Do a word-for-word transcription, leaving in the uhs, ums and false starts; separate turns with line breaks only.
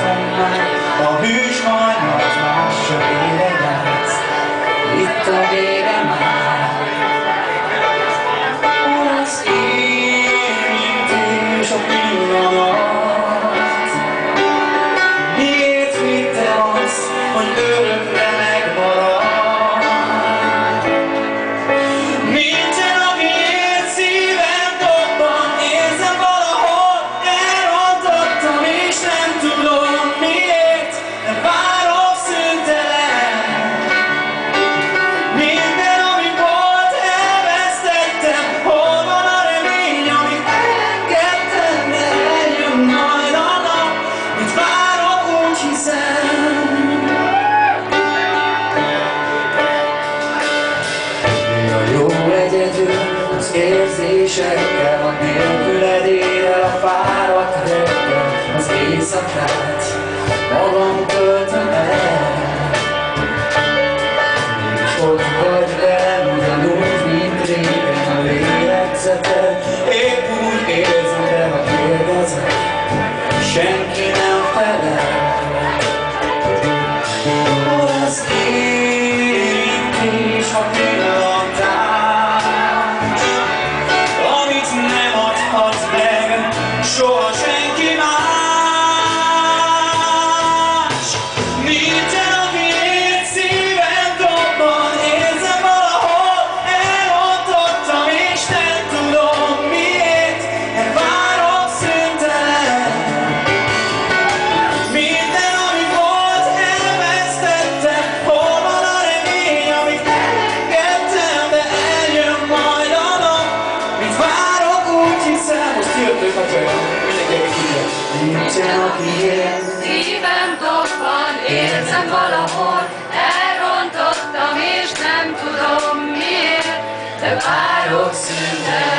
látom már, a hűs hajnalt mással éregetsz. Itt a vége már, az érintés a pillanat. Miért hittem azt, hogy örökre megmarad? Nincsen, akiért szívem dobban, érzem valahol, elrontottam és nem tudom miért, de várok szüntelen. Minden, ami volt, elvesztettem, hol van a remény, amit elengedtem, de eljön majd a nap, mit várok, úgy hiszem. Milyen jó egyedül az érzésekkel, a nélküled érel a fáradt reggel, az éjszakát magam töltöm el. És ott vagy velem, ugyanúgy, mint régen a lélegzeted. Épp úgy érzem, de ha kérdezem, senki nem felel. Az érintés, a pillantás, amit nem adhat meg soha senki más. Nincsen, akiért szívem dobban, érzem valahol, elrontottam és nem tudom miért, de várok szüntelen. Minden, ami volt, elvesztettem, hol van a remény, amit elengedtem, de eljön majd a nap, mit várok, úgy hiszem. Most jöttök a csajok, mindenki hívja. Nincsen, akiért
Szívem dobban, érzem valahol, elrontottam és nem tudom miért, de várok szüntelen.